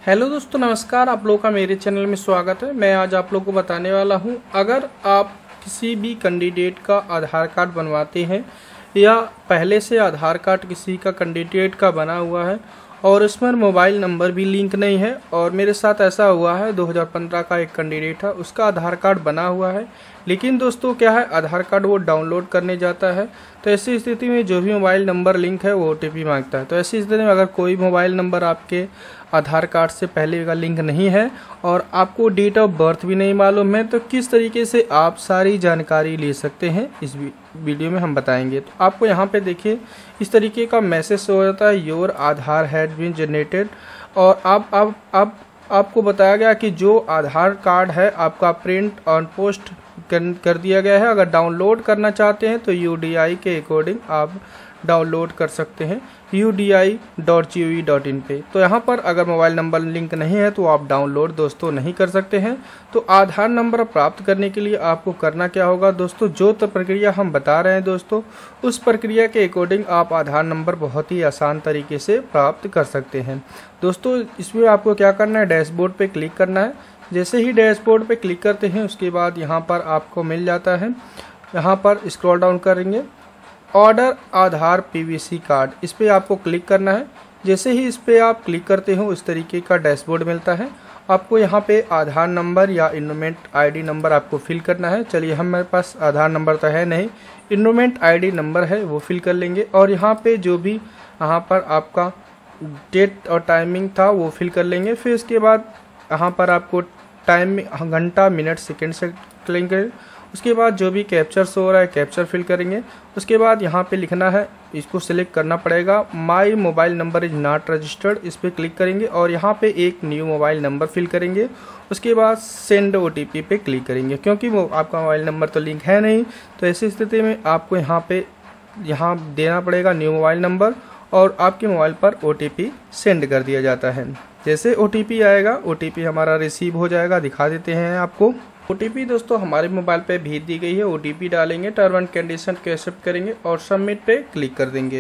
Hello दोस्तों, नमस्कार। आप लोगों का मेरे चैनल में स्वागत है। मैं आज आप लोगों को बताने वाला हूं, अगर आप किसी भी कैंडिडेट का आधार कार्ड बनवाते हैं या पहले से आधार कार्ड किसी का कैंडिडेट का बना हुआ है और उसमें मोबाइल नंबर भी लिंक नहीं है, और मेरे साथ ऐसा हुआ है 2015 का एक कैंडिडेट है, उसका आधार कार्ड बना हुआ है, लेकिन दोस्तों क्या है, आधार कार्ड वो डाउनलोड करने जाता है तो ऐसी स्थिति में जो भी मोबाइल नंबर लिंक है वो OTP मांगता है। तो ऐसी स्थिति में अगर कोई मोबाइल नंबर आपके आधार कार्ड से पहले का लिंक नहीं है और आपको डेट ऑफ बर्थ भी नहीं मालूम है, तो किस तरीके से आप सारी जानकारी ले सकते हैं इस वीडियो में हम बताएंगे। तो आपको यहाँ पे देखिए इस तरीके का मैसेज हो जाता है, your Aadhaar had been generated, और आपको बताया गया कि जो आधार कार्ड है आपका प्रिंट ऑन पोस्ट कर दिया गया है। अगर डाउनलोड करना चाहते हैं तो UDI के अकॉर्डिंग आप डाउनलोड कर सकते हैं udi.gov.in पे। तो यहाँ पर अगर मोबाइल नंबर लिंक नहीं है तो आप डाउनलोड दोस्तों नहीं कर सकते हैं। तो आधार नंबर प्राप्त करने के लिए आपको करना क्या होगा दोस्तों, जो प्रक्रिया हम बता रहे हैं दोस्तों, उस प्रक्रिया के अकॉर्डिंग आप आधार नंबर बहुत ही आसान तरीके से प्राप्त कर सकते हैं। दोस्तों इसमें आपको क्या करना है, डैशबोर्ड पे क्लिक करना है। जैसे ही डैशबोर्ड पे क्लिक करते हैं उसके बाद यहाँ पर आपको मिल जाता है, यहाँ पर स्क्रॉल डाउन करेंगे, ऑर्डर आधार PVC कार्ड, इस पर आपको क्लिक करना है। जैसे ही इस पर आप क्लिक करते हो इस तरीके का डैशबोर्ड मिलता है। आपको यहाँ पे आधार नंबर या इन्रोलमेंट ID नंबर आपको फिल करना है। चलिए हमारे पास आधार नंबर तो है नहीं, इन्रोलमेंट ID नंबर है वो फिल कर लेंगे, और यहाँ पे जो भी यहाँ पर आपका डेट और टाइमिंग था वो फिल कर लेंगे। फिर इसके बाद यहाँ पर आपको टाइम घंटा मिनट सेकेंड से करेंगे। उसके बाद जो भी कैप्चर शो हो रहा है कैप्चर फिल करेंगे। उसके बाद यहाँ पे लिखना है, इसको सिलेक्ट करना पड़ेगा, my mobile number is not registered, इस पर क्लिक करेंगे और यहाँ पे एक न्यू मोबाइल नंबर फिल करेंगे। उसके बाद सेंड OTP पे क्लिक करेंगे, क्योंकि वो आपका मोबाइल नंबर तो लिंक है नहीं, तो ऐसी स्थिति में आपको यहाँ देना पड़ेगा न्यू मोबाइल नंबर, और आपके मोबाइल पर OTP सेंड कर दिया जाता है। जैसे OTP आएगा, OTP हमारा रिसीव हो जाएगा, दिखा देते हैं आपको। OTP दोस्तों हमारे मोबाइल पे भेज दी गई है। OTP डालेंगे, टर्म एंड कंडीशन को एक्सेप्ट करेंगे और सबमिट पे क्लिक कर देंगे।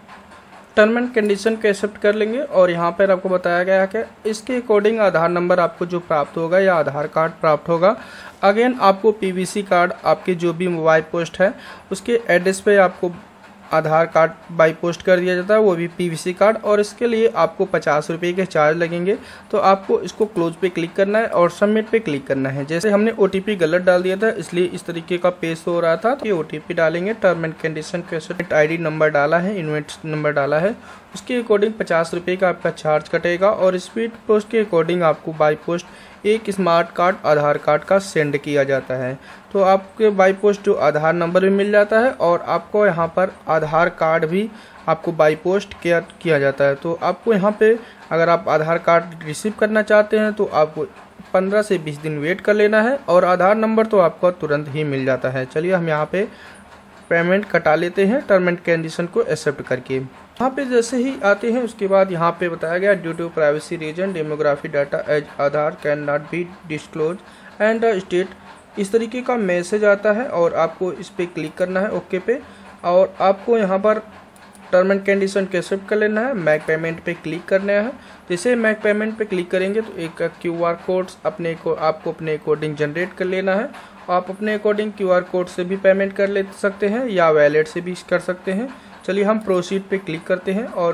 टर्म एंड कंडीशन को एक्सेप्ट कर लेंगे और यहाँ पर आपको बताया गया है कि इसके अकॉर्डिंग आधार नंबर आपको जो प्राप्त होगा या आधार कार्ड प्राप्त होगा, अगेन आपको PVC कार्ड आपके जो भी मोबाइल पोस्ट है उसके एड्रेस पे आपको आधार कार्ड बाई पोस्ट कर दिया जाता है, वो भी PVC कार्ड, और इसके लिए आपको 50 रुपये के चार्ज लगेंगे। तो आपको इसको क्लोज पे क्लिक करना है और सबमिट पे क्लिक करना है। जैसे हमने OTP गलत डाल दिया था इसलिए इस तरीके का पेज हो रहा था, तो ये OTP डालेंगे, टर्म एंड कंडीशन के ID नंबर डाला है, इन्वेंट नंबर डाला है, उसके अकॉर्डिंग 50 रुपये का आपका चार्ज कटेगा, और स्पीड पोस्ट के अकॉर्डिंग आपको बाई पोस्ट एक स्मार्ट कार्ड आधार कार्ड का सेंड किया जाता है। तो आपके बाई पोस्ट जो आधार नंबर भी मिल जाता है और आपको यहाँ पर आधार कार्ड भी आपको बाई पोस्ट किया जाता है। तो आपको यहाँ पे अगर आप आधार कार्ड रिसीव करना चाहते हैं तो आपको 15 से 20 दिन वेट कर लेना है, और आधार नंबर तो आपको तुरंत ही मिल जाता है। चलिए हम यहाँ पे पेमेंट कटा लेते हैं टर्म एंड कंडीशन को एक्सेप्ट करके। यहाँ पे जैसे ही आते हैं उसके बाद यहाँ पे बताया गया, due to privacy reason demography data as Aadhaar can not be disclose and state, इस तरीके का मैसेज आता है और आपको इस पर क्लिक करना है ओके पे, और आपको यहाँ पर टर्म एंड कंडीशन को एक्सेप्ट कर लेना है, मैक पेमेंट पे क्लिक करना है। जैसे मैक पेमेंट पे क्लिक करेंगे तो एक QR कोड आपको अपने अकॉर्डिंग जनरेट कर लेना है। आप अपने अकॉर्डिंग QR कोड से भी पेमेंट कर ले सकते हैं या वैलेट से भी कर सकते हैं। चलिए हम प्रोसीड पे क्लिक करते हैं और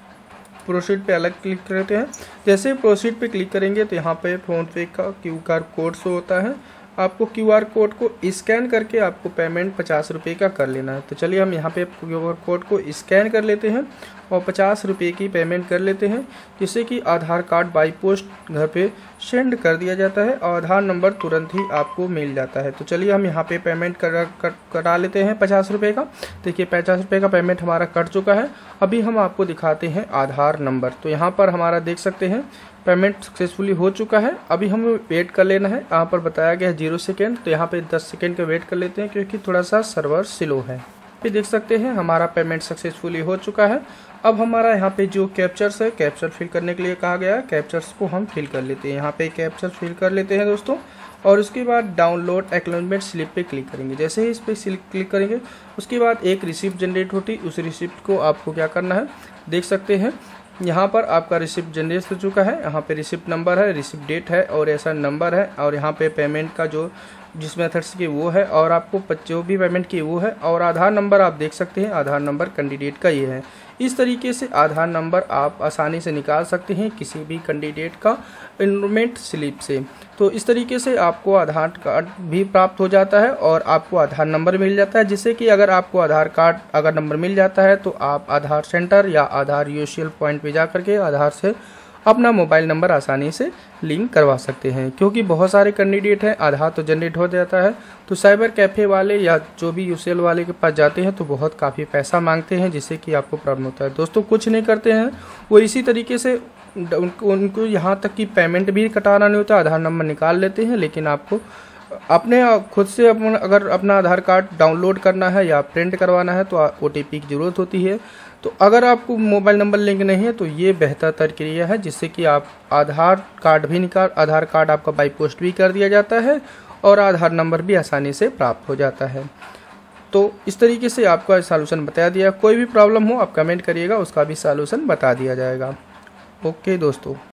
प्रोसीड पे अलग क्लिक करते हैं। जैसे प्रोसीड पे क्लिक करेंगे तो यहाँ पे फ़ोनपे का QR कोड शो होता है, आपको QR कोड को स्कैन करके आपको पेमेंट 50 रुपये का कर लेना है। तो चलिए हम यहाँ पे QR कोड को स्कैन कर लेते हैं और 50 रुपये की पेमेंट कर लेते हैं, जिससे कि आधार कार्ड बाई पोस्ट घर पे सेंड कर दिया जाता है और आधार नंबर तुरंत ही आपको मिल जाता है। तो चलिए हम यहाँ पे पेमेंट करा लेते हैं 50 रुपये का। देखिए 50 रुपये का पेमेंट हमारा कट चुका है। अभी हम आपको दिखाते हैं आधार नंबर। तो यहाँ पर हमारा देख सकते हैं पेमेंट सक्सेसफुली हो चुका है। अभी हमें वेट कर लेना है, यहाँ पर बताया गया है 0 सेकेंड, तो यहाँ पे 10 सेकेंड का वेट कर लेते हैं क्योंकि थोड़ा सा सर्वर स्लो है। पे देख सकते हैं हमारा पेमेंट सक्सेसफुली हो चुका है। अब हमारा यहाँ पे जो कैप्चर्स है, कैप्चर फिल करने के लिए कहा गया है, कैप्चर्स को हम फिल कर लेते हैं। यहाँ पे कैप्चर फिल कर लेते हैं दोस्तों, और उसके बाद डाउनलोड एक्नॉलेजमेंट स्लिप पे क्लिक करेंगे। जैसे ही इस पर क्लिक करेंगे उसके बाद एक रिसिप्ट जनरेट होती, उस रिसिप्ट को आपको क्या करना है, देख सकते हैं यहाँ पर आपका रिसिप्ट जनरेट हो चुका है। यहाँ पे रिसिप्ट नंबर है, रिसिप्ट डेट है और ऐसा नंबर है, और यहाँ पे पेमेंट का जो जिस मेथड्स की वो है, और आपको जो भी पेमेंट की वो है, और आधार नंबर आप देख सकते हैं, आधार नंबर कैंडिडेट का ये है। इस तरीके से आधार नंबर आप आसानी से निकाल सकते हैं किसी भी कैंडिडेट का एनरोलमेंट स्लिप से। तो इस तरीके से आपको आधार कार्ड भी प्राप्त हो जाता है और आपको आधार नंबर मिल जाता है, जिससे कि अगर आपको आधार कार्ड अगर नंबर मिल जाता है तो आप आधार सेंटर या आधार यूसीएल पॉइंट पे जा करके आधार से अपना मोबाइल नंबर आसानी से लिंक करवा सकते हैं। क्योंकि बहुत सारे कैंडिडेट हैं, आधार तो जनरेट हो जाता है तो साइबर कैफ़े वाले या जो भी यूसीएल वाले के पास जाते हैं तो बहुत काफ़ी पैसा मांगते हैं, जिससे कि आपको प्रॉब्लम होता है। दोस्तों कुछ नहीं करते हैं, वो इसी तरीके से उनको यहाँ तक कि पेमेंट भी कटाना नहीं होता, आधार नंबर निकाल लेते हैं। लेकिन आपको अपने खुद से अगर अपना आधार कार्ड डाउनलोड करना है या प्रिंट करवाना है तो OTP की ज़रूरत होती है। तो अगर आपको मोबाइल नंबर लिंक नहीं है तो ये बेहतर प्रक्रिया है, जिससे कि आप आधार कार्ड आपका बाई पोस्ट भी कर दिया जाता है और आधार नंबर भी आसानी से प्राप्त हो जाता है। तो इस तरीके से आपका सॉल्यूशन बता दिया। कोई भी प्रॉब्लम हो आप कमेंट करिएगा, उसका भी सॉल्यूशन बता दिया जाएगा। ओके दोस्तों।